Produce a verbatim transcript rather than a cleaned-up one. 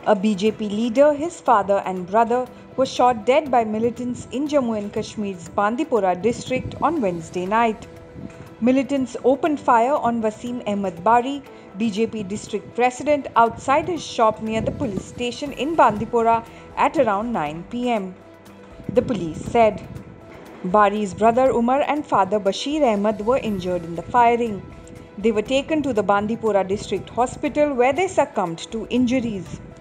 A B J P leader, his father and brother were shot dead by militants in Jammu and Kashmir's Bandipora district on Wednesday night. Militants opened fire on Wasim Ahmed Bari, B J P district president, outside his shop near the police station in Bandipora at around nine p m, the police said. Bari's brother Umar and father Bashir Ahmed were injured in the firing. They were taken to the Bandipora district hospital where they succumbed to injuries.